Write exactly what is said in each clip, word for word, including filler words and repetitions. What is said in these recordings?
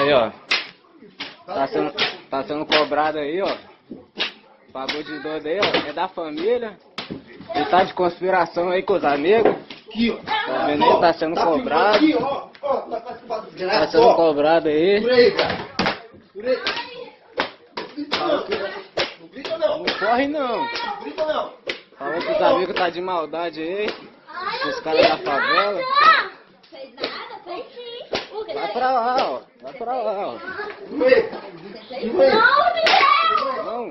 Aí, ó. Tá sendo, tá sendo cobrado aí, ó. Pagou de doido aí, ó. É da família. Ele tá de conspiração aí com os amigos. Aqui, ó. Tá vendo aí? Tá sendo cobrado. Aqui, ó. Ó, tá participando dos graças. Tá sendo cobrado aí. Por aí, cara. Por aí. Não grita não. Não corre não. Não grita não. Falou que os amigos tá de maldade aí. Os caras da favela. Fez nada, fez sim. Vai pra lá, ó. Vai pra lá, ó. Por aí. Por aí. Não.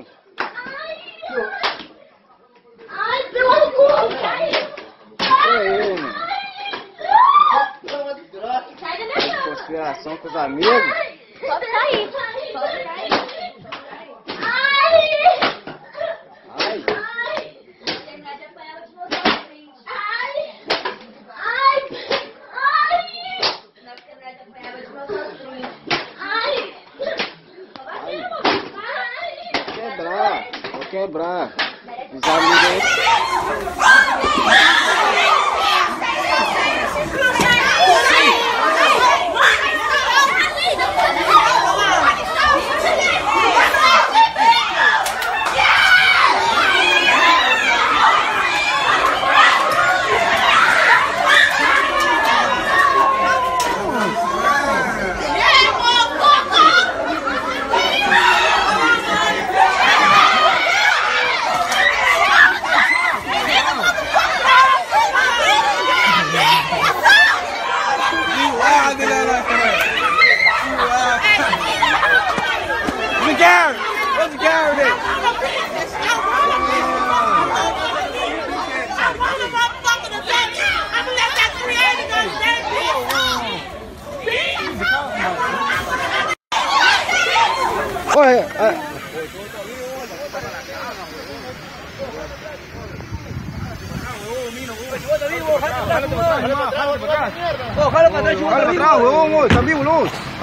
Ai, pelo amor, sai. Sou eu, mano. Sai da minha cama. Conspiração com os amigos. Pode sair. Pode sair. Ai. Ai. Ai. Se terminar de apanhar, eu vou te mostrar o print. Ai. Ai. Ai. Se terminar de apanhar, eu vou te mostrar o print. Ai. Tô batendo, mamãe. Ai. Vou quebrar. Vou quebrar. Os amigos aí. Oi, Jala para atrás, huevón, está vivo, no.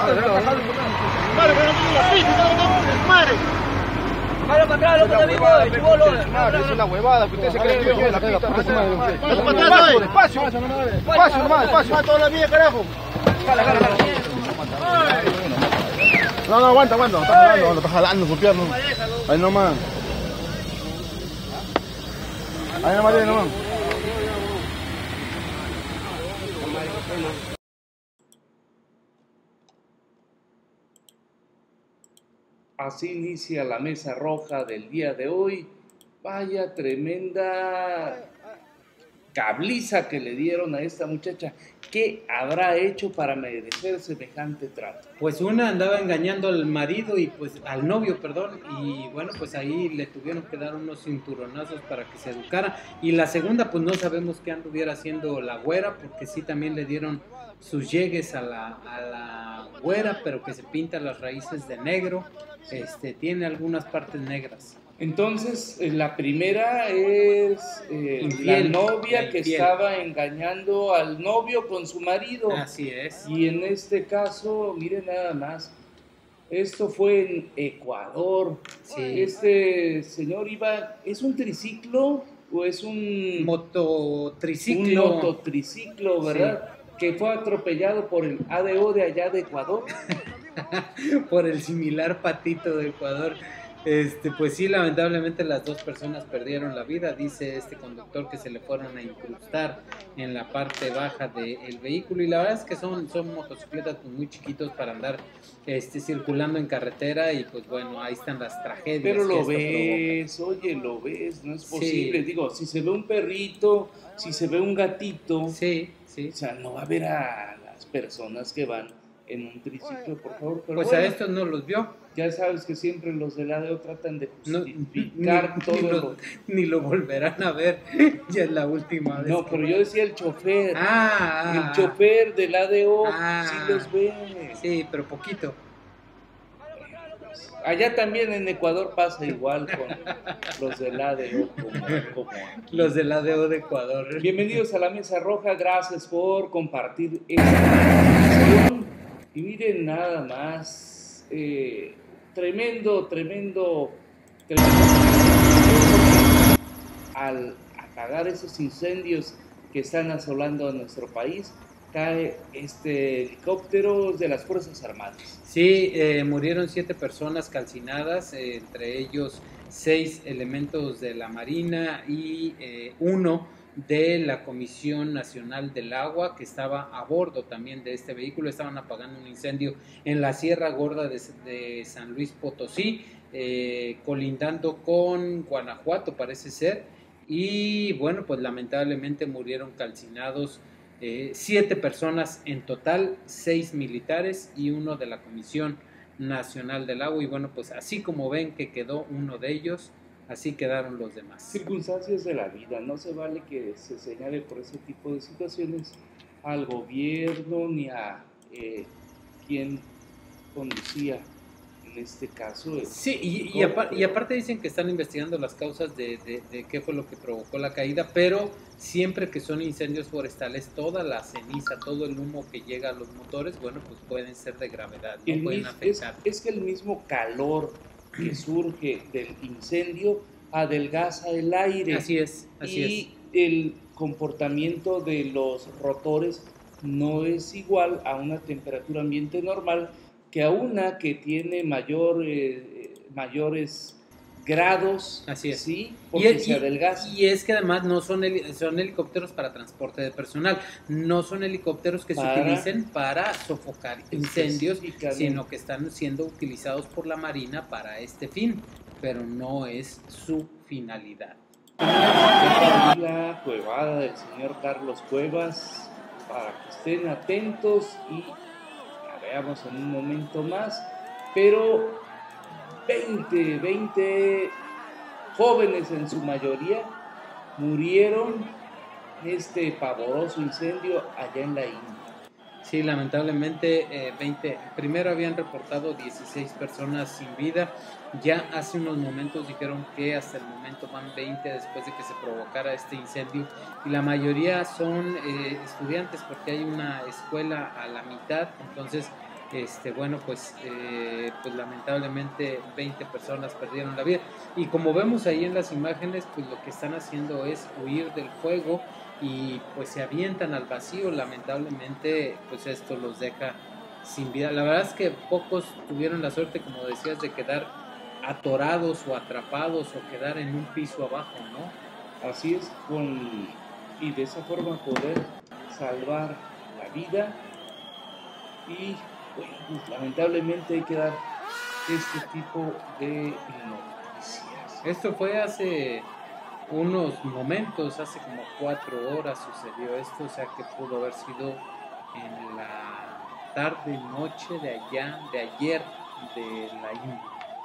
Jala para atrás, loco, está vivo, chivolo. Es una huevada que usted se cree que yo la puta madre. Despacio, despacio, despacio, nomás, despacio. Toda la vida, carajo. No, no, aguanta, aguanta. Está jalando, está jalando su pierna. Ahí nomás. Ahí nomás, ahí nomás. Así inicia la mesa roja del día de hoy. Vaya tremenda cabliza que le dieron a esta muchacha. ¿Qué habrá hecho para merecer semejante trato? Pues una andaba engañando al marido y pues al novio, perdón, y bueno, pues ahí le tuvieron que dar unos cinturonazos para que se educara. Y la segunda, pues no sabemos qué anduviera haciendo la güera, porque sí también le dieron sus llegues a la, a la güera, pero que se pinta las raíces de negro, este, tiene algunas partes negras. Entonces, eh, la primera es eh, Infiel, la novia la que infiel. estaba engañando al novio con su marido. Así es. Y en este caso, miren nada más, esto fue en Ecuador. Sí. Este señor iba, ¿es un triciclo o es un mototriciclo? Un mototriciclo, ¿verdad? Sí. Que fue atropellado por el A D O de allá de Ecuador. Por el similar patito de Ecuador. Este, pues sí, lamentablemente las dos personas perdieron la vida. Dice este conductor que se le fueron a incrustar en la parte baja del vehículo, y la verdad es que son, son motocicletas pues, muy chiquitos para andar este, circulando en carretera, y pues bueno, ahí están las tragedias. Pero que lo esto ves, provoca. oye, lo ves, no es Sí. posible. Digo, si se ve un perrito, si se ve un gatito, sí, sí. O sea, no va a ver a las personas que van en un triciclo, por favor. Pero Pues bueno, a estos no los vio. ya sabes que siempre los del A D O tratan de No, justificar ni, todo. ni, lo, ni lo volverán a ver. Ya es la última vez. No, que... pero yo decía el chofer. Ah, el chofer del A D O ah, sí los ve. Sí, pero poquito. Allá también en Ecuador pasa igual con los del A D O. Como, como aquí. Los del A D O de Ecuador. Bienvenidos a la Mesa Roja, gracias por compartir esta transmisión. Y miren nada más, eh, tremendo, tremendo, tremendo, al apagar esos incendios que están asolando a nuestro país, cae este helicóptero de las Fuerzas Armadas. Sí, eh, murieron siete personas calcinadas, eh, entre ellos seis elementos de la Marina y eh, uno de la Comisión Nacional del Agua, que estaba a bordo también de este vehículo. Estaban apagando un incendio en la Sierra Gorda de, de San Luis Potosí, eh, colindando con Guanajuato, parece ser, y bueno, pues lamentablemente murieron calcinados eh, siete personas en total, seis militares y uno de la Comisión Nacional del Agua, y bueno, pues así como ven que quedó uno de ellos, así quedaron los demás. Circunstancias de la vida, no se vale que se señale por ese tipo de situaciones al gobierno ni a eh, quien conducía en este caso. Sí, y, y, apar, y aparte dicen que están investigando las causas de, de, de qué fue lo que provocó la caída, pero siempre que son incendios forestales, toda la ceniza, todo el humo que llega a los motores, bueno, pues pueden ser de gravedad, no el pueden mis, afectar. Es, es que el mismo calor que surge del incendio adelgaza el aire. Así es, así y el comportamiento de los rotores no es igual a una temperatura ambiente normal que a una que tiene mayor, eh, mayores grados. Así es. ¿Sí? Porque y, se y, adelgaza. Y es que además no son, heli son helicópteros para transporte de personal, no son helicópteros que para, se utilicen para sofocar incendios, sino que están siendo utilizados por la Marina para este fin, pero no es su finalidad. La cuevada del señor Carlos Cuevas, para que estén atentos y la veamos en un momento más, pero veinte, veinte jóvenes en su mayoría murieron en este pavoroso incendio allá en la India. Sí, lamentablemente eh, veinte, primero habían reportado dieciséis personas sin vida, ya hace unos momentos dijeron que hasta el momento van veinte después de que se provocara este incendio, y la mayoría son eh, estudiantes porque hay una escuela a la mitad, entonces este bueno pues, eh, pues lamentablemente veinte personas perdieron la vida, y como vemos ahí en las imágenes, pues lo que están haciendo es huir del fuego y pues se avientan al vacío. Lamentablemente pues esto los deja sin vida. La verdad es que pocos tuvieron la suerte, como decías, de quedar atorados o atrapados o quedar en un piso abajo, ¿no? Así es, con y de esa forma poder salvar la vida, y pues, lamentablemente hay que dar este tipo de noticias. Esto fue hace unos momentos, hace como cuatro horas sucedió esto, o sea que pudo haber sido en la tarde, noche de allá, de ayer, de la India.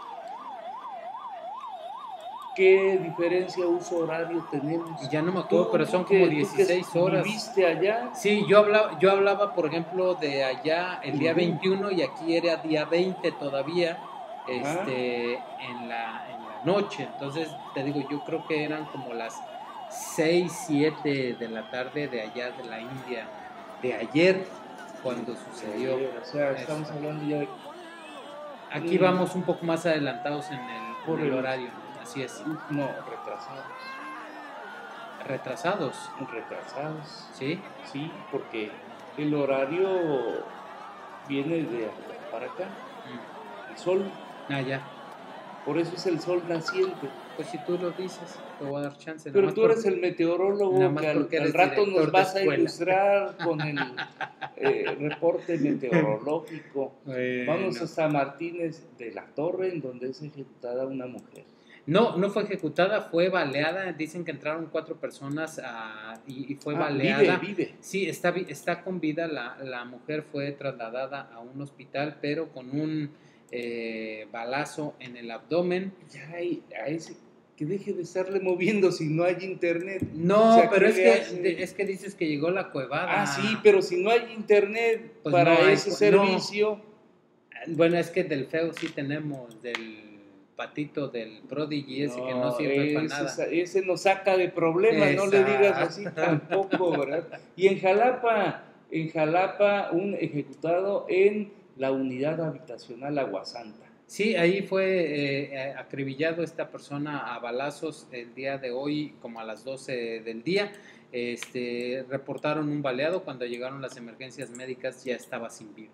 ¿Qué diferencia uso horario tenemos? Ya no me acuerdo, pero son como dieciséis horas. ¿Viviste allá? Sí, yo hablaba, yo hablaba, por ejemplo, de allá el día veintiuno y aquí era día veinte todavía, este, en la, en la noche. Entonces, te digo, yo creo que eran como las seis, siete de la tarde de allá de la India, de ayer, cuando sucedió. O sea, estamos eso. hablando ya de... Aquí mm. vamos un poco más adelantados en el, por el horario, así es. No, retrasados. ¿Retrasados? Retrasados. ¿Sí? Sí, porque el horario viene de allá para acá. Mm. El sol. Ah, ya. Por eso es el sol naciente. Pues si tú lo dices, te voy a dar chance. Pero tú eres por... el meteorólogo que al, al rato nos vas a ilustrar con el eh, reporte meteorológico. Bueno. Vamos hasta Martínez de la Torre, en donde es ejecutada una mujer. No, no fue ejecutada, fue baleada. Dicen que entraron cuatro personas a, y, y fue ah, baleada. Vive, vive. Sí, está, está con vida. La, la mujer fue trasladada a un hospital, pero con un eh, balazo en el abdomen. Ya hay, a ese, que deje de estarle moviendo si no hay internet. No, o sea, pero es que, hace... es que dices que llegó la cuevada. Ah, sí, pero si no hay internet pues para no hay, ese servicio. No. Bueno, es que del feo sí tenemos, del patito del Prodigy ese no, que no sirve para nada. Ese nos saca de problemas, exacto. No le digas así tampoco, ¿verdad? Y en Jalapa, en Jalapa, un ejecutado en la unidad habitacional Aguasanta. Sí, ahí fue eh, acribillado esta persona a balazos el día de hoy, como a las doce del día. este, reportaron un baleado, cuando llegaron las emergencias médicas ya estaba sin vida.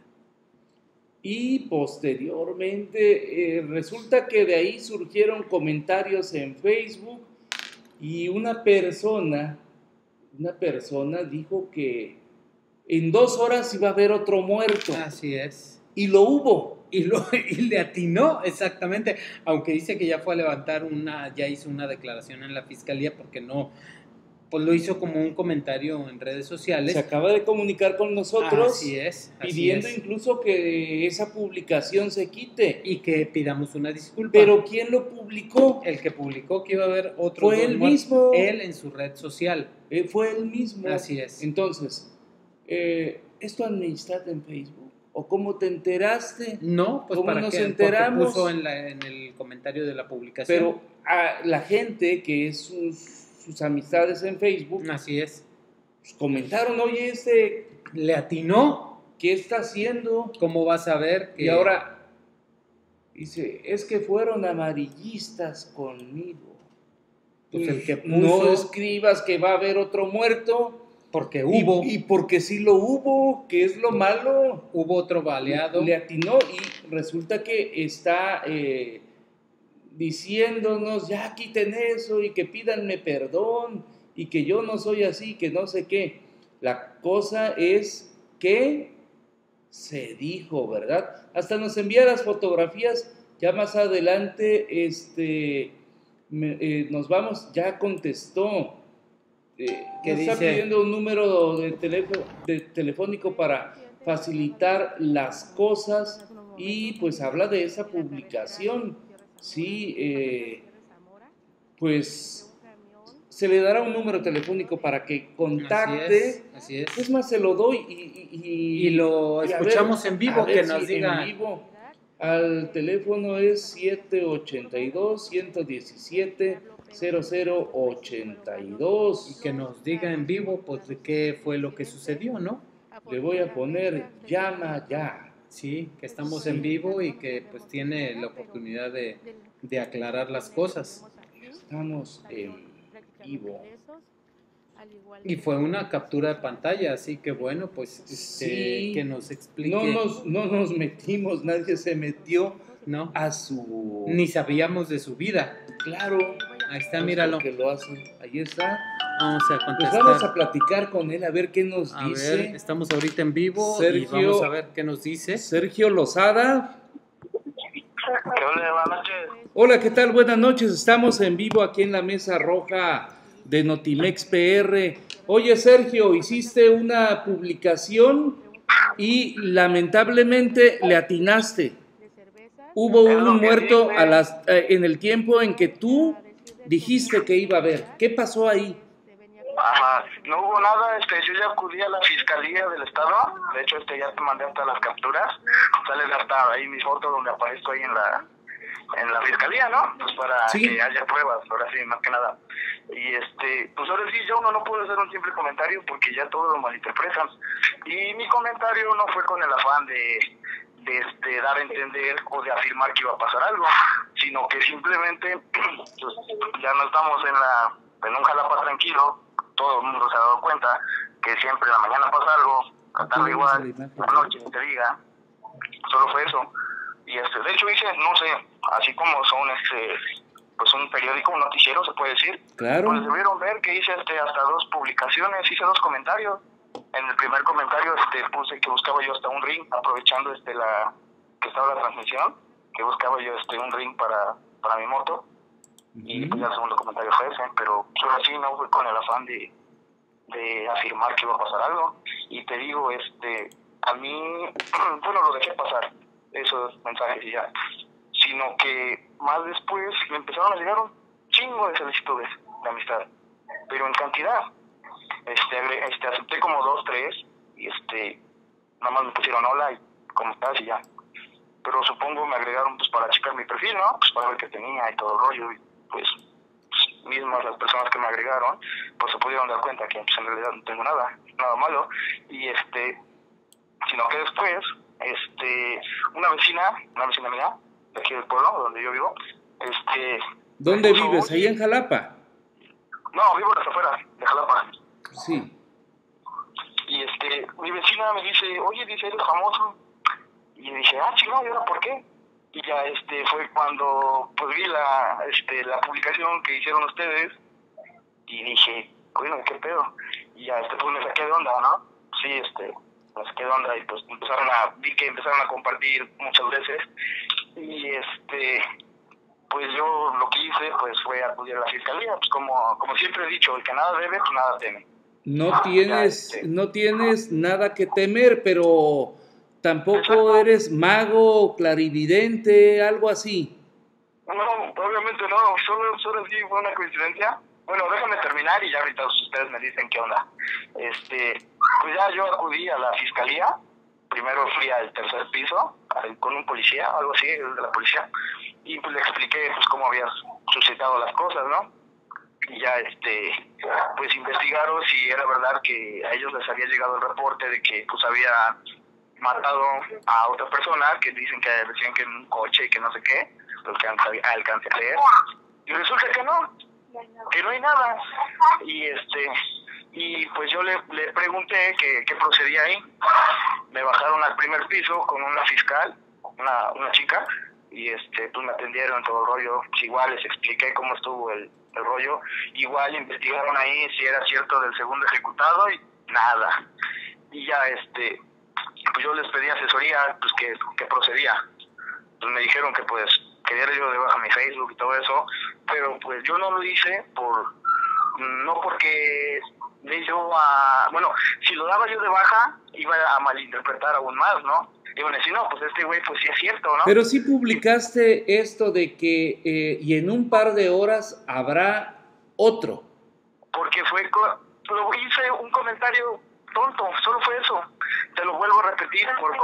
Y posteriormente eh, resulta que de ahí surgieron comentarios en Facebook y una persona, una persona dijo que en dos horas iba a haber otro muerto. Así es. Y lo hubo. Y, lo, y le atinó exactamente, aunque dice que ya fue a levantar una, ya hizo una declaración en la fiscalía porque no, pues lo hizo como un comentario en redes sociales. Se acaba de comunicar con nosotros. Así es. Así pidiendo es. incluso que esa publicación se quite. Y que pidamos una disculpa. Pero ¿quién lo publicó? El que publicó que iba a haber otro. Fue él mismo. Él en su red social. Eh, fue él mismo. Así es. Entonces, eh, ¿es tu amistad en Facebook? ¿O cómo te enteraste? No, pues ¿Cómo para nos que enteramos? puso en, la, en el comentario de la publicación. Pero a la gente que es sus, sus amistades en Facebook, así es, pues comentaron, oye, este, le atinó. ¿Qué está haciendo? ¿Cómo vas a ver? Que... Y ahora dice, es que fueron amarillistas conmigo. Pues el que puso... No escribas que va a haber otro muerto. Porque hubo. Y, y porque sí lo hubo, que es lo malo. Hubo otro baleado. Le atinó y resulta que está eh, diciéndonos, ya quiten eso y que pídanme perdón y que yo no soy así, que no sé qué. La cosa es que se dijo, ¿verdad? Hasta nos envía las fotografías, ya más adelante este, me, eh, nos vamos, ya contestó. Eh, ¿Qué nos está dice? pidiendo un número de, teléfono, de telefónico para facilitar las cosas y pues habla de esa publicación. Sí, eh, pues se le dará un número telefónico para que contacte. Así es, así es. Es más, se lo doy y, y, y, y lo y escuchamos ver, en vivo, ver que si nos diga. En vivo. Al teléfono es siete ocho dos, uno uno siete, cero cero ocho dos. Y que nos diga en vivo, pues, de qué fue lo que sucedió, ¿no? Le voy a poner llama ya. Sí, que estamos Sí. en vivo y que pues tiene la oportunidad de, de aclarar las cosas. Estamos en vivo. Y fue una captura de pantalla, así que bueno, pues este, Sí. que nos explique. No nos, no nos metimos, nadie se metió No, a su... ni sabíamos de su vida. Claro. Ahí está, míralo. Que lo hace. Ahí está. Vamos a Pues contestar. vamos a platicar con él a ver qué nos A dice. ver, estamos ahorita en vivo y Sergio- vamos a ver qué nos dice. Sergio Lozada. Hola, buenas noches. Hola, ¿qué tal? Buenas noches. Estamos en vivo aquí en la Mesa Roja de Notimex P R. Oye, Sergio, hiciste una publicación y lamentablemente le atinaste. Hubo Es lo un que muerto dije. a las, eh, en el tiempo en que tú dijiste que iba a haber. ¿Qué pasó ahí? Ajá, no hubo nada, este, yo ya acudí a la fiscalía del estado, de hecho este ya te mandé hasta las capturas, sale hasta ahí mi foto donde aparezco ahí en la en la fiscalía, ¿no? Pues para Sí. que haya pruebas, ahora sí, más que nada. Y este, pues ahora sí, yo uno no puedo hacer un simple comentario porque ya todo lo malinterpretan. Y mi comentario no fue con el afán de, de este, dar a entender o de afirmar que iba a pasar algo, sino que simplemente pues, ya no estamos en la en un Jalapa tranquilo, todo el mundo se ha dado cuenta que siempre en la mañana pasa algo, la tarde igual, la noche ni te diga, solo fue eso. Y este, de hecho hice, no sé, así como son este, pues un periódico, un noticiero se puede decir, Claro. pues debieron ver que hice este hasta dos publicaciones, hice dos comentarios. En el primer comentario este puse que buscaba yo hasta un ring, aprovechando este la que estaba la transmisión, que buscaba yo este un ring para, para mi moto. Y pues ya el segundo comentario fue ese, pero solo así no fue con el afán de, de afirmar que iba a pasar algo. Y te digo, este, a mí, bueno, lo dejé pasar, esos mensajes y ya, sino que más después me empezaron a llegar un chingo de solicitudes de amistad, pero en cantidad. Este, agre- este acepté como dos, tres, y este, nada más me pusieron hola y cómo estás y ya. Pero supongo me agregaron pues para checar mi perfil, ¿no? Pues para ver qué tenía y todo el rollo, y pues, pues mismas las personas que me agregaron, pues se pudieron dar cuenta que pues, en realidad no tengo nada, nada malo, y este, sino que después, este, una vecina, una vecina mía, de aquí del pueblo, donde yo vivo, este... ¿Dónde me puso, vives? "Oye". ¿Ahí en Jalapa? No, vivo en las afueras de Jalapa. Sí. Y este, mi vecina me dice, oye, dice, eres famoso. Y le dije, ah, chingón, ¿y ahora por qué? Y ya este fue cuando pues vi la este la publicación que hicieron ustedes y dije, bueno, qué pedo. Y ya este pues me saqué de onda, ¿no? Sí, este, me saqué de onda y pues empezaron a, vi que empezaron a compartir muchas veces. Y este, pues yo lo que hice pues fue acudir a la fiscalía, pues como, como siempre he dicho, el que nada debe, pues nada teme. No tienes, Ya, este, no tienes nada que temer, pero tampoco Exacto. eres mago, clarividente, algo así. No, obviamente no, solo, solo sí fue una coincidencia. Bueno, déjame terminar y ya ahorita ustedes me dicen qué onda. Este, pues ya yo acudí a la fiscalía, primero fui al tercer piso al, con un policía, algo así, el de la policía, y pues le expliqué pues cómo había suscitado las cosas, ¿no? Y ya este, pues investigaron si era verdad que a ellos les había llegado el reporte de que pues había matado a otra persona, que dicen que decían que en un coche y que no sé qué, lo que alcancé a leer, y resulta que no, que no hay nada. Y este, y pues yo le, le pregunté que qué procedía ahí. Me bajaron al primer piso con una fiscal, una, una chica, y este, pues me atendieron todo el rollo. Igual les expliqué cómo estuvo el, el rollo, igual investigaron ahí si era cierto del segundo ejecutado y nada. Y ya este, pues yo les pedí asesoría, pues que, que procedía. Pues me dijeron que pues quería yo de baja mi Facebook y todo eso, pero pues yo no lo hice por, no porque de yo a, bueno, si lo daba yo de baja, iba a malinterpretar aún más, ¿no? Iban a decir, no, pues este güey, pues sí es cierto, ¿no? Pero sí publicaste esto de que, eh, y en un par de horas habrá otro. Porque fue, lo hice un comentario tonto, solo fue eso. Te lo vuelvo a repetir, por,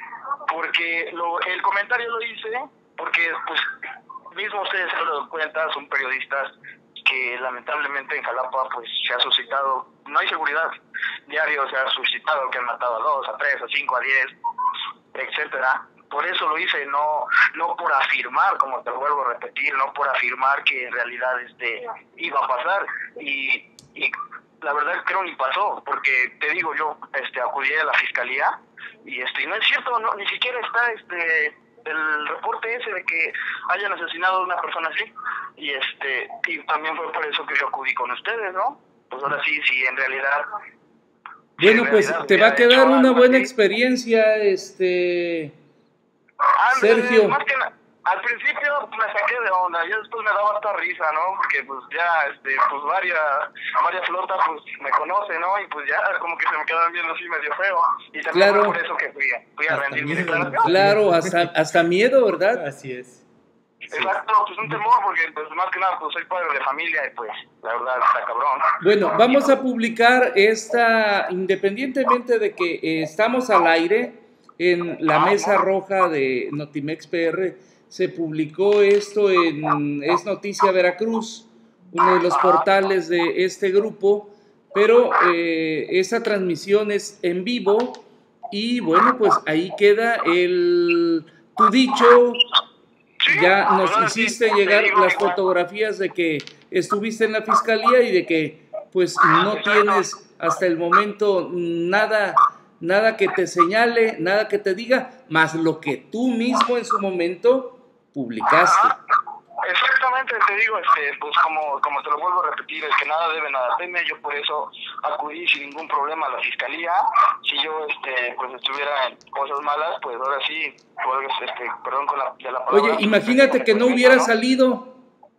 porque lo, el comentario lo hice porque, pues, mismo ustedes se han dado cuenta, son periodistas que lamentablemente en Jalapa, pues, se ha suscitado, no hay seguridad, diario se ha suscitado que han matado a dos, a tres, a cinco, a diez, etcétera. Por eso lo hice, no no por afirmar, como te lo vuelvo a repetir, no por afirmar que en realidad este iba a pasar, y, y la verdad creo ni pasó, porque te digo, yo este acudí a la fiscalía y este y no es cierto, no, ni siquiera está este el reporte ese de que hayan asesinado a una persona así, y este y también fue por eso que yo acudí con ustedes, ¿no? Pues ahora sí, sí, en realidad. Bueno, en pues realidad te va a hubiera quedar hecho una algo buena así. experiencia, este Ándale, Sergio. más que na- al principio me saqué de onda, ya después me daba hasta risa, ¿no? Porque pues ya, este, pues varias, varias flotas pues me conocen, ¿no? Y pues ya como que se me quedaban viendo así medio feo. Y también Claro. fue por eso que fui, fui a Hasta rendir mi miedo, declaración. Claro, hasta, hasta miedo, ¿verdad? Así es. Exacto, pues un temor, porque pues más que nada pues soy padre de familia y pues la verdad está cabrón. Bueno, vamos a publicar esta, independientemente de que eh, estamos al aire en la mesa roja de Notimex P R, se publicó esto en Es Noticia Veracruz, uno de los portales de este grupo, pero eh, esa transmisión es en vivo y bueno, pues ahí queda el tu dicho. Sí, Ya pues, nos ahora sí, hiciste te llegar digo, las igual. fotografías de que estuviste en la fiscalía y de que pues no tienes hasta el momento nada, nada que te señale, nada que te diga, más lo que tú mismo en su momento publicaste. Ajá. Exactamente, te digo, este, pues como, como te lo vuelvo a repetir, es que nada debe, nada teme. Yo por eso acudí sin ningún problema a la fiscalía. Si yo este, pues estuviera en cosas malas, pues ahora sí, pues, este, perdón con la, de la palabra. Oye, imagínate que no hubiera salido.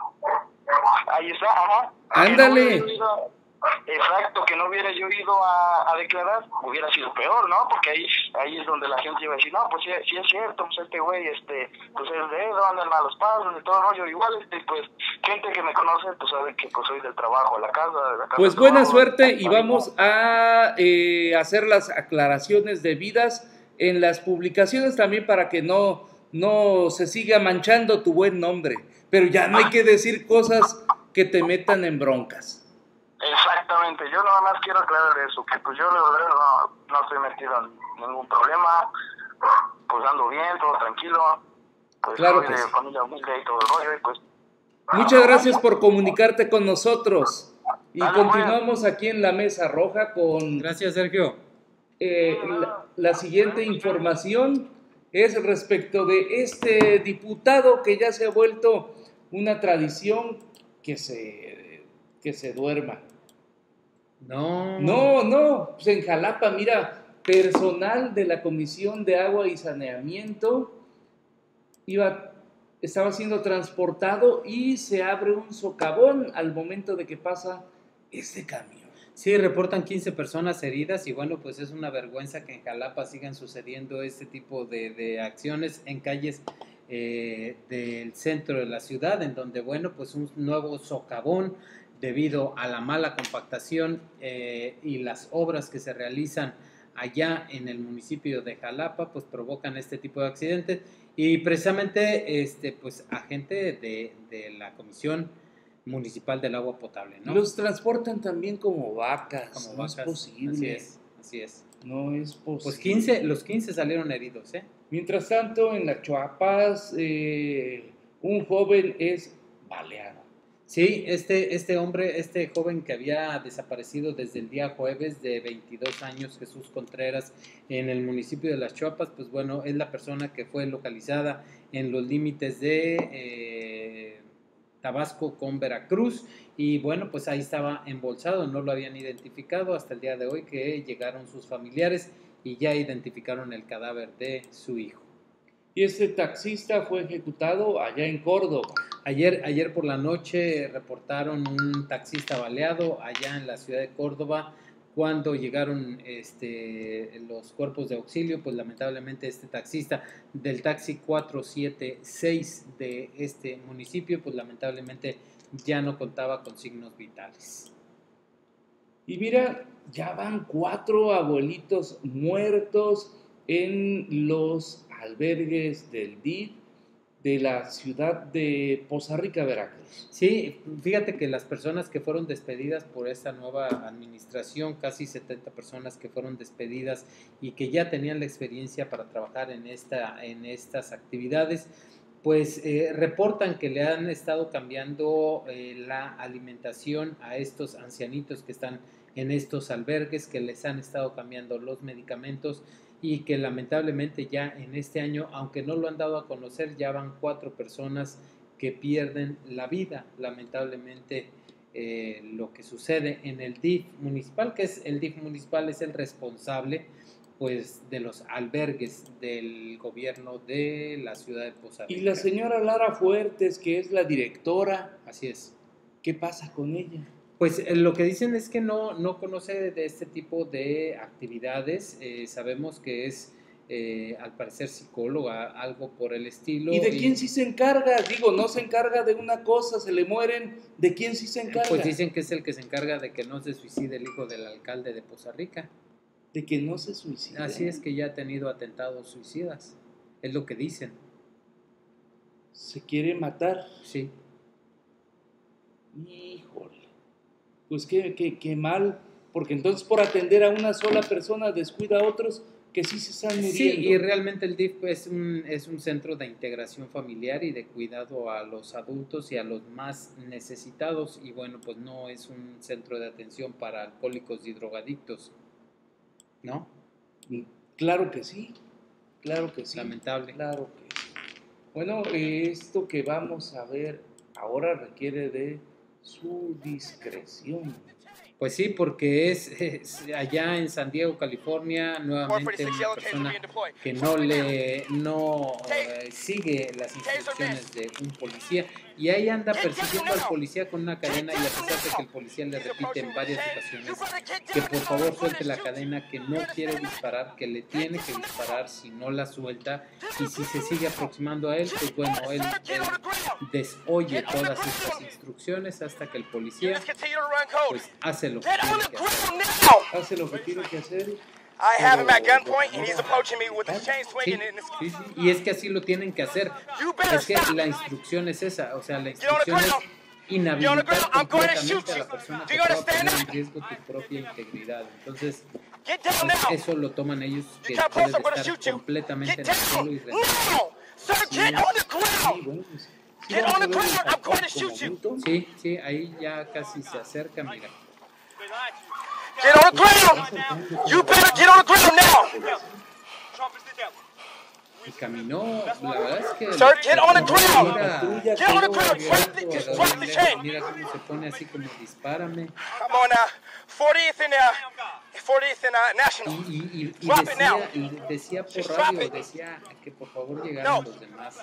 Ahí está, ajá. Ándale. Que no hubiera yo ido- exacto, que no hubiera yo ido a, a declarar, hubiera sido peor, ¿no? Porque ahí ahí es donde la gente iba a decir, no, pues sí, sí es cierto, pues este güey, este, pues es de él, andan a los pasos, de todo el rollo. Igual, este, pues, gente que me conoce, pues sabe que pues soy del trabajo, a la casa, de la casa. Pues al buena trabajo, suerte y al- vamos a eh, hacer las aclaraciones debidas en las publicaciones también para que no, no se siga manchando tu buen nombre. Pero ya no hay que decir cosas que te metan en broncas. Exactamente, yo nada más quiero aclarar eso, que pues yo la verdad no, no estoy metido en ningún problema, pues ando bien, todo tranquilo, pues Claro soy que de sí. familia humilde y todo el rollo, y pues Muchas gracias por comunicarte con nosotros. Y continuamos aquí en la Mesa Roja con... Gracias, Sergio. Eh, la, la siguiente información es respecto de este diputado que ya se ha vuelto una tradición que se, que se duerma. No. No, no, pues en Jalapa, mira, personal de la Comisión de Agua y Saneamiento iba, estaba siendo transportado y se abre un socavón al momento de que pasa este camión. Sí, reportan quince personas heridas y bueno, pues es una vergüenza que en Jalapa sigan sucediendo este tipo de, de acciones en calles eh, del centro de la ciudad, en donde bueno, pues un nuevo socavón debido a la mala compactación eh, y las obras que se realizan allá en el municipio de Jalapa, pues provocan este tipo de accidentes y precisamente este, pues agente de, de la Comisión Municipal del Agua Potable, ¿no? Los transportan también como vacas, Como no vacas, es posible. Así es, así es. No es posible. Pues quince, los quince salieron heridos, ¿eh? Mientras tanto, en la Chiapas, eh, un joven es baleado. Sí, este, este hombre, este joven que había desaparecido desde el día jueves de veintidós años, Jesús Contreras, en el municipio de Las Chiapas, pues bueno, es la persona que fue localizada en los límites de eh, Tabasco con Veracruz y bueno, pues ahí estaba embolsado, no lo habían identificado hasta el día de hoy que llegaron sus familiares y ya identificaron el cadáver de su hijo. Y este taxista fue ejecutado allá en Córdoba. Ayer, ayer por la noche reportaron un taxista baleado allá en la ciudad de Córdoba. Cuando llegaron este, los cuerpos de auxilio, pues lamentablemente este taxista del taxi cuatro siete seis de este municipio, pues lamentablemente ya no contaba con signos vitales. Y mira, ya van cuatro abuelitos muertos en los albergues del D I F de la ciudad de Poza Rica, Veracruz. Sí, fíjate que las personas que fueron despedidas por esta nueva administración, casi setenta personas que fueron despedidas y que ya tenían la experiencia para trabajar en, esta, en estas actividades, pues eh, reportan que le han estado cambiando eh, la alimentación a estos ancianitos que están en estos albergues, que les han estado cambiando los medicamentos y que lamentablemente ya en este año, aunque no lo han dado a conocer, ya van cuatro personas que pierden la vida. Lamentablemente eh, lo que sucede en el D I F municipal, que es el D I F municipal es el responsable pues de los albergues del gobierno de la ciudad de Poza Rica. Y la señora Lara Fuertes, que es la directora, así es. ¿Qué pasa con ella? Pues eh, lo que dicen es que no, no conoce de este tipo de actividades. Eh, sabemos que es, eh, al parecer, psicóloga, algo por el estilo. ¿Y de y, quién sí se encarga? Digo, no se encarga de una cosa, se le mueren. ¿De quién sí se encarga? Pues dicen que es el que se encarga de que no se suicide el hijo del alcalde de Poza Rica. De que no se suicide. Así es, que ya ha tenido atentados suicidas. Es lo que dicen. ¿Se quiere matar? Sí. Híjole. Pues qué, qué, qué mal, porque entonces por atender a una sola persona descuida a otros que sí se están muriendo. Sí, y realmente el D I F es un, es un centro de integración familiar y de cuidado a los adultos y a los más necesitados, y bueno, pues no es un centro de atención para alcohólicos y drogadictos, ¿no? Claro que sí, claro que sí. Lamentable. Claro que sí. Bueno, esto que vamos a ver ahora requiere de su discreción. Pues sí, porque es, es allá en San Diego, California, nuevamente una persona que no le no eh, sigue las instrucciones de un policía y ahí anda persiguiendo al policía con una cadena, y a pesar de que el policía le repite en varias ocasiones que por favor suelte la cadena, que no quiere disparar, que le tiene que disparar si no la suelta, y si se sigue aproximando a él, pues bueno, él, él desoye todas estas instrucciones hasta que el policía pues hace lo que tiene que hacer. Hace lo que tiene que hacer. I have him at gunpoint and he's approaching me with his chain swinging Sí, in his... sí, sí, y es que así lo tienen que hacer. Es que la instrucción es esa, o sea, la Get on the instrucción es ground. inhabilitar I'm going to shoot completamente a you. la persona Do que you pueda understand poner en that? riesgo tu propia integridad. Entonces, Get down pues, now. eso lo toman ellos, que You come pueden close, I'm going to estar shoot you. completamente Get en el suelo y down rendidos. now. Sir, get on the Sí, ground. bueno, pues, sí Get vamos on a the ver el ground. I'm going to tactico shoot you. momento. Sí, sí, ahí ya casi se acerca, mira. Get on the ground! You better get on the ground now! Y caminó, la verdad es que... Sir, get on the ground! Mira, Get on the ground! Drop the, just drop the chain! mira cómo se pone así como dispárame. I'm on uh, fortieth and uh, fortieth and uh, National. Y, y, y, y Drop it now. decía, y decía por Just drop radio, it. decía que por favor llegaran No. los demás.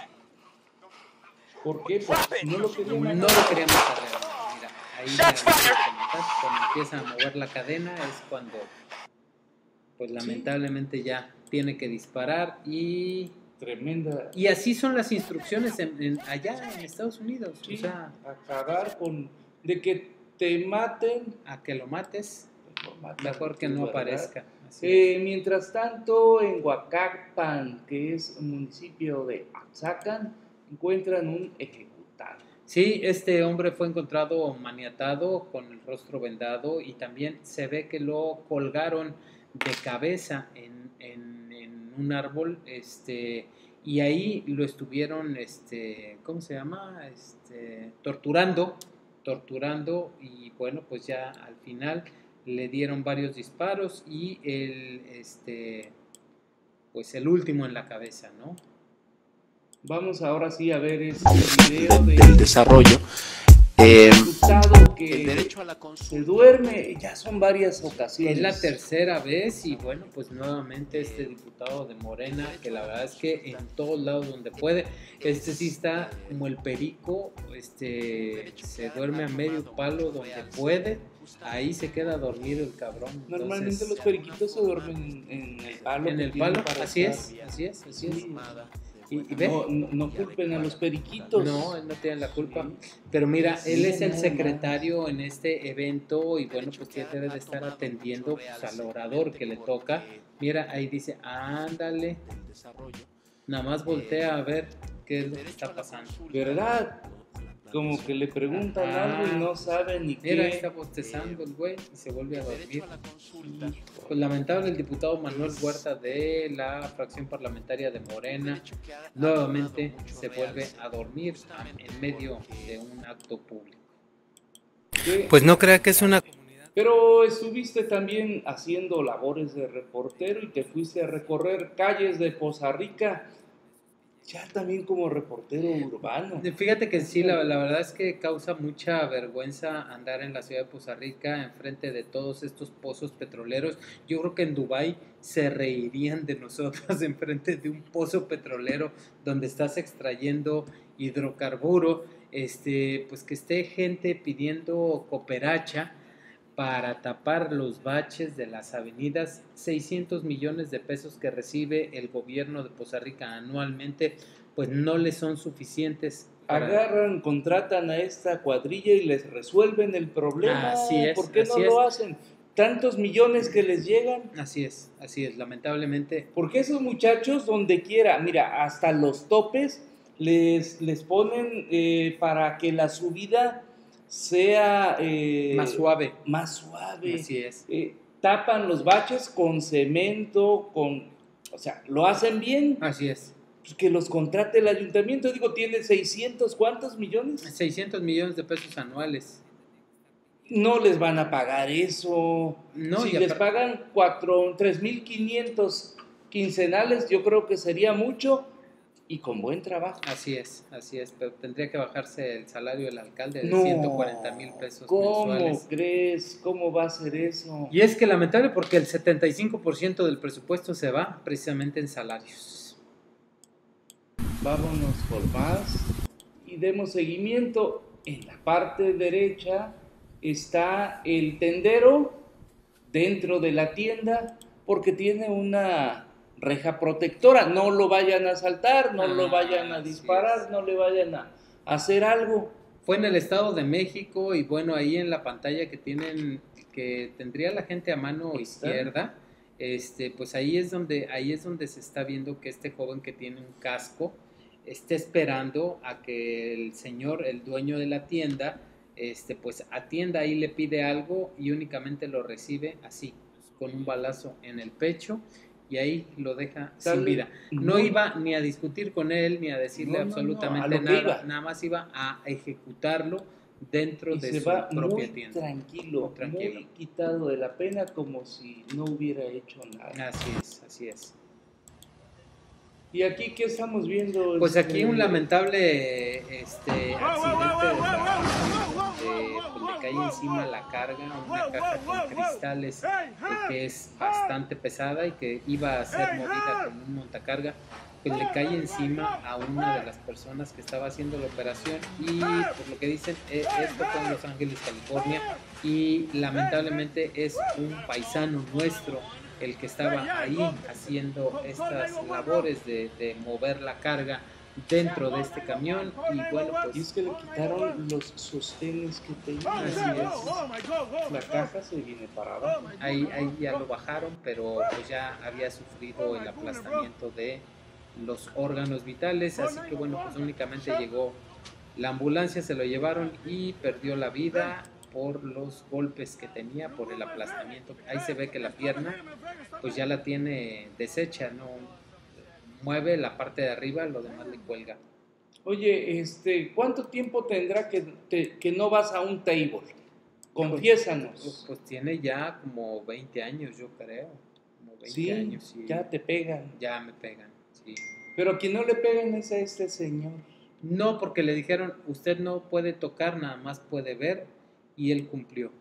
¿Por qué? Pues no lo querían. No lo queríamos arreglar. Mira, ahí Shots mira, fired. cuando empiezan a mover la cadena es cuando, pues lamentablemente ya tiene que disparar y... Tremenda. Y así son las instrucciones en, en- allá en Estados Unidos. Sí, O sea, acabar con. De que te maten. a que lo mates, lo matan, mejor que es no verdad. aparezca. Así Eh, mientras tanto, en Huacacpan, que es un municipio de Axacan, encuentran un ejecutado. Sí, este hombre fue encontrado maniatado con el rostro vendado y también se ve que lo colgaron de cabeza en, en- en un árbol, este, y ahí lo estuvieron, este, ¿cómo se llama? Este, torturando, torturando y bueno, pues ya al final le dieron varios disparos y el, este, pues el último en la cabeza, ¿no? Vamos ahora sí a ver este video de del desarrollo. Eh, diputado que el derecho a la se consulta. duerme, ya son varias ocasiones. Es la tercera vez y bueno, pues nuevamente este diputado de Morena, que la verdad es que en todos lados donde puede, este sí está como el perico, este se duerme a medio palo donde puede, ahí se queda dormido el cabrón. Entonces, Normalmente los periquitos se duermen en, en el palo. en que el tienen palo, para así estar. es, así es, así es. Sí. Y, y ve, No, no, no culpen a los periquitos. no, él no tiene la culpa. Pero mira, él es el secretario en este evento y bueno, pues ya debe de estar atendiendo pues, al orador que le toca. Mira, ahí dice, ándale, nada más voltea a ver qué es lo que está pasando. ¿Verdad? Como que le preguntan Ah. algo y no saben ni Mira, qué. está bostezando el güey y se vuelve a dormir. Pues lamentable, el diputado Manuel Huerta de la fracción parlamentaria de Morena nuevamente se vuelve a dormir en medio de un acto público. ¿Qué? Pues no crea que es una... Pero estuviste también haciendo labores de reportero y te fuiste a recorrer calles de Poza Rica, ya también como reportero urbano. Fíjate que sí, la, la verdad es que causa mucha vergüenza andar en la ciudad de Poza Rica enfrente de todos estos pozos petroleros. Yo creo que en Dubái se reirían de nosotros enfrente de un pozo petrolero donde estás extrayendo hidrocarburo, este, pues que esté gente pidiendo cooperacha para tapar los baches de las avenidas, seiscientos millones de pesos que recibe el gobierno de Poza Rica anualmente, pues no les son suficientes. Para... Agarran, contratan a esta cuadrilla y les resuelven el problema. Así es, ¿Por qué no así lo es. hacen? Tantos millones que les llegan. Así es, así es, lamentablemente. Porque esos muchachos, donde quiera, mira, hasta los topes les, les ponen eh, para que la subida sea eh, Más suave. Más suave. Así es. Eh, tapan los baches con cemento, con, o sea, lo hacen bien. Así es. Pues que los contrate el ayuntamiento. Digo, tiene seiscientos, ¿cuántos millones? seiscientos millones de pesos anuales. No les van a pagar eso. No, si y les aparte- pagan cuatro, tres mil quinientos quincenales, yo creo que sería mucho y con buen trabajo. Así es, así es, pero tendría que bajarse el salario del alcalde de No, ciento cuarenta mil pesos ¿cómo mensuales. crees? ¿Cómo va a ser eso? Y es que lamentable porque el setenta y cinco por ciento del presupuesto se va precisamente en salarios. Vámonos por más y demos seguimiento. En la parte derecha está el tendero dentro de la tienda porque tiene una reja protectora. No lo vayan a asaltar, no Ah, lo vayan a así disparar, es. no le vayan a hacer algo. Fue en el Estado de México y bueno, ahí en la pantalla que tienen, que tendría la gente a mano ¿Está? izquierda, este, pues ahí es donde, ahí es donde se está viendo que este joven que tiene un casco está esperando a que el señor, el dueño de la tienda, este, pues atienda ahí, le pide algo y únicamente lo recibe así, con un balazo en el pecho y ahí lo deja Tal sin vez- vida. No, no. iba ni a discutir con él, ni a decirle No, no, no, absolutamente a lo que nada, iba. nada más iba a ejecutarlo dentro y de se su va propia muy tienda. tranquilo, Muy tranquilo. muy quitado de la pena, como si no hubiera hecho nada. Así es, así es. ¿Y aquí qué estamos viendo? Pues aquí Este, un lamentable este, accidente de trabajo, donde pues, le cae encima la carga, una caja con cristales eh, que es bastante pesada y que iba a ser movida con un montacarga, pues le cae encima a una de las personas que estaba haciendo la operación y por lo que dicen, eh, esto fue en Los Ángeles, California, y lamentablemente es un paisano nuestro el que estaba ahí haciendo estas labores de, de mover la carga dentro de este camión y bueno, pues Y es que le quitaron los sostenes que tenía. así es. La caja se viene para abajo. Ahí, ahí ya lo bajaron, pero pues ya había sufrido el aplastamiento de los órganos vitales, así que bueno, pues únicamente llegó la ambulancia, se lo llevaron y perdió la vida por los golpes que tenía, por el aplastamiento. Ahí se ve que la pierna pues ya la tiene deshecha, no mueve la parte de arriba, lo demás le cuelga. Oye, este, ¿cuánto tiempo tendrá que, te- que no vas a un table? Confiésanos. Pues, pues tiene ya como veinte años, yo creo. Como veinte Sí, años, sí. ya te pegan. Ya me pegan, sí. Pero a quien no le pegan es a este señor. No, porque le dijeron, usted no puede tocar, nada más puede ver, y él cumplió.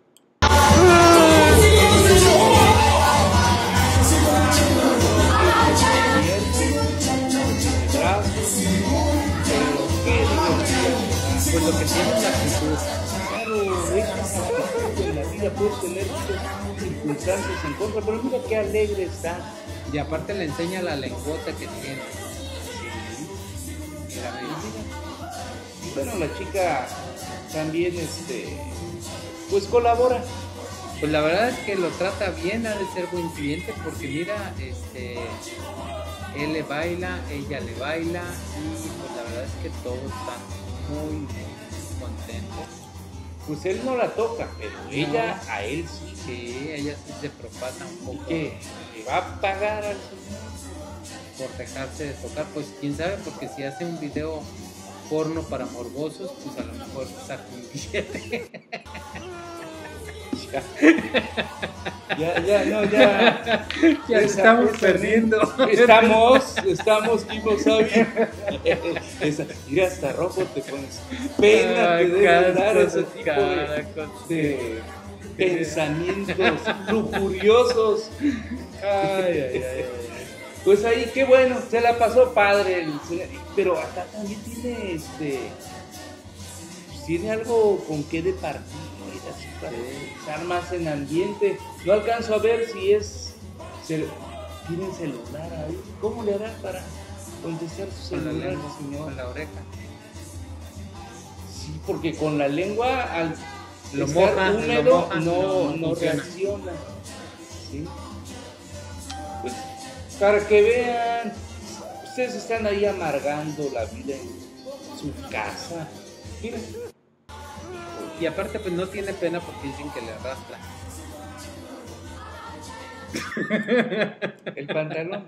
Pues lo que tiene es la actitud. Claro, esa es la actitud en la vida, puedes tener muchas circunstancias en contra, pero mira qué alegre está. Y aparte le enseña la lengüota que tiene. Mira, mira. Y bueno, la chica también, este, pues colabora. Pues la verdad es que lo trata bien, ha de ser buen cliente, porque mira, este, él le baila, ella le baila, y pues la verdad es que todos están muy, muy contentos. Pues él no la toca, pero ella a él sí. Sí, ella sí se propasa un poco ¿Qué? ¿Le va a pagar al señor? por dejarse de tocar, pues quién sabe, porque si hace un video porno para morbosos, pues a lo mejor saca un billete. Ya, ya, no, ya. Ya Esa- estamos esa- perdiendo. Estamos, estamos, Kimo Sabi. Esa- Mira, hasta rojo te pones. Pena te debe dar ese tipo de, de pensamientos lujuriosos. Ay, ay, ay, ay. Pues ahí, qué bueno, se la pasó padre el señor. Pero acá también tiene este. Tiene algo con qué de partir, así para estar más en ambiente. No alcanzo a ver si es. Se, tiene celular ahí. ¿Cómo le hará para contestar su Con la celular, lengua, señor? con la oreja. Sí, porque con la lengua al Lo estar moja, lo húmedo moja, no, no no funciona. reacciona. ¿Sí? Pues, para que vean, ustedes están ahí amargando la vida en su casa. Mira, Y aparte pues no tiene pena porque dicen que le arrastra. el pantalón.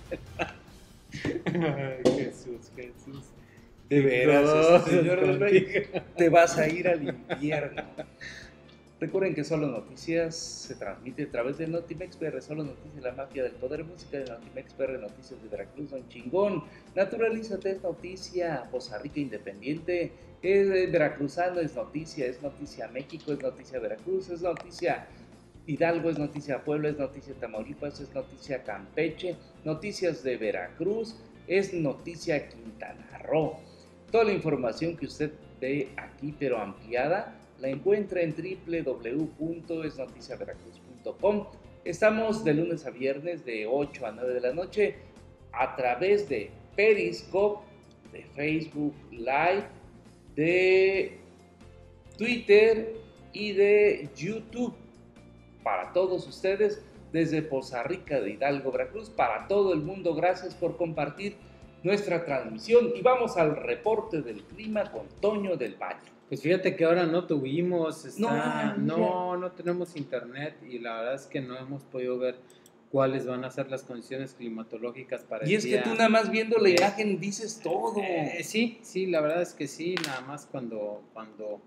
Ay, Jesús, Jesús. De veras, Dios, este señor del Rey, contigo. te vas a ir al infierno. Recuerden que Solo Noticias se transmite a través de Notimex P R, Solo Noticias, la mafia del poder, música de Notimex P R, Noticias de Veracruz, Don Chingón, Naturalízate es noticia, Poza Rica Independiente, es veracruzano, es noticia, es noticia México, es noticia Veracruz, es noticia Hidalgo, es noticia Puebla, es noticia Tamaulipas, es noticia Campeche, noticias de Veracruz, es noticia Quintana Roo. Toda la información que usted ve aquí, pero ampliada, la encuentra en doble u doble u doble u punto es noticia veracruz punto com. Estamos de lunes a viernes de ocho a nueve de la noche a través de Periscope, de Facebook Live, de Twitter y de YouTube. Para todos ustedes, desde Poza Rica de Hidalgo, Veracruz, para todo el mundo, gracias por compartir nuestra transmisión. Y vamos al reporte del clima con Toño del Valle. Pues fíjate que ahora no tuvimos, está- No, no, no tenemos internet y la verdad es que no hemos podido ver cuáles van a ser las condiciones climatológicas para Y el es que día. tú nada más viendo la Eh, imagen dices todo. Eh, sí, sí, la verdad es que sí, nada más cuando, cuando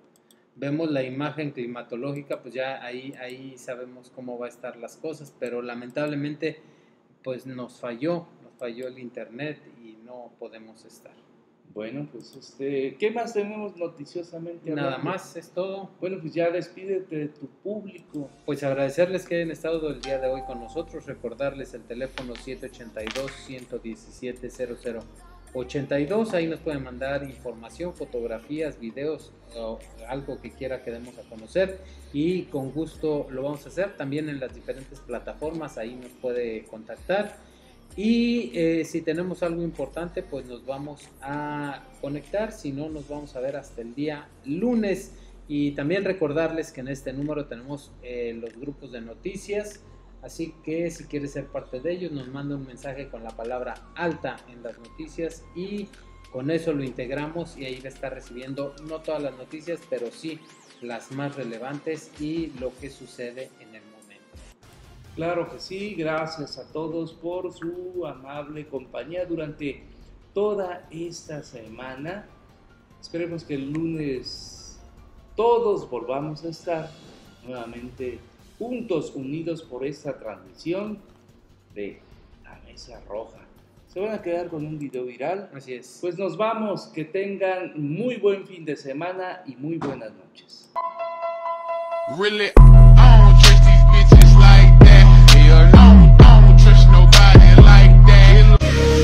vemos la imagen climatológica, pues ya ahí, ahí sabemos cómo va a estar las cosas, pero lamentablemente pues nos falló, nos falló el internet y no podemos estar. Bueno, pues este, ¿qué más tenemos noticiosamente? Nada hablando? más, es todo. Bueno, pues ya despídete de tu público. Pues agradecerles que hayan estado el día de hoy con nosotros, recordarles el teléfono siete ocho dos, uno uno siete, cero cero ocho dos, ahí nos pueden mandar información, fotografías, videos o algo que quiera que demos a conocer y con gusto lo vamos a hacer. También en las diferentes plataformas ahí nos puede contactar. Y eh, si tenemos algo importante, pues nos vamos a conectar, si no nos vamos a ver hasta el día lunes. Y también recordarles que en este número tenemos eh, los grupos de noticias, así que si quieres ser parte de ellos, nos manda un mensaje con la palabra alta en las noticias y con eso lo integramos y ahí va a estar recibiendo no todas las noticias, pero sí las más relevantes y lo que sucede en el momento. Claro que sí, gracias a todos por su amable compañía durante toda esta semana. Esperemos que el lunes todos volvamos a estar nuevamente juntos, unidos por esta transmisión de La Mesa Roja. Se van a quedar con un video viral. Así es. Pues nos vamos, que tengan muy buen fin de semana y muy buenas noches. Really, I don't trust these bitches like that. Hell no, I don't trust nobody like that.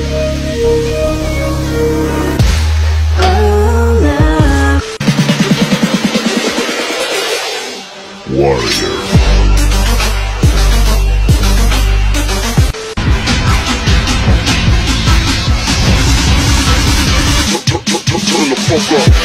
Warrior. Turn the fuck up.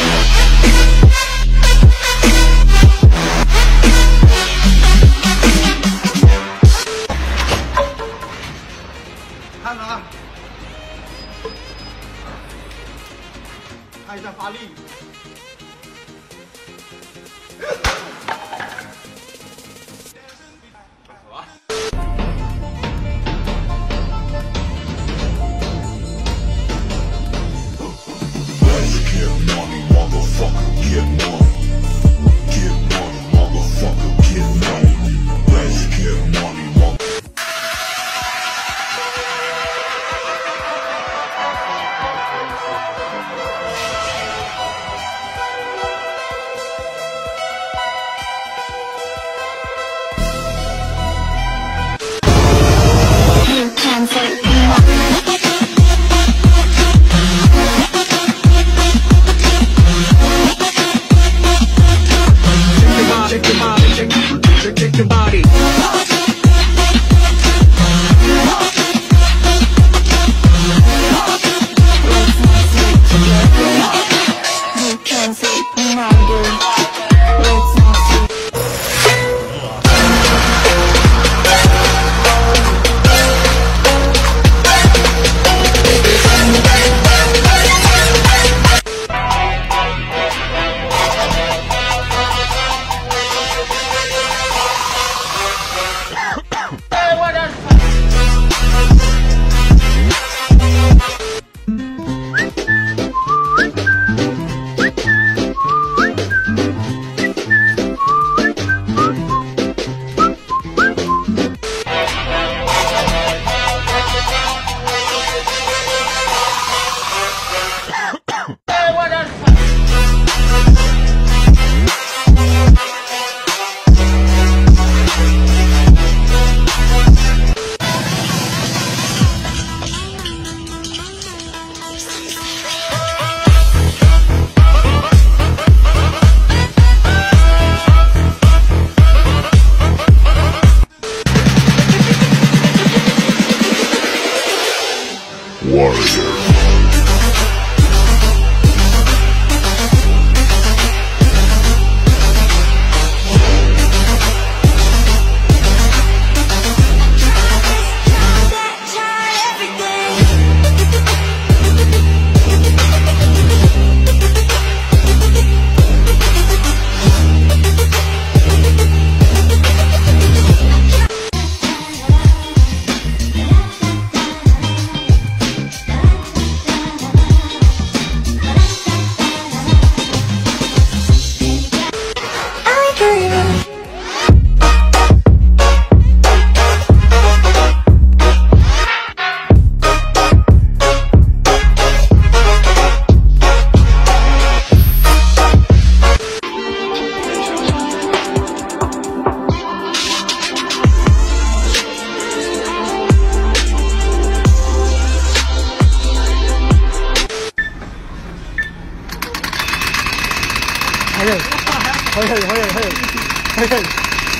早い早い早い早い早い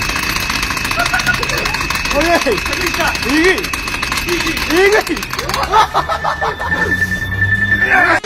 早いいいいいいい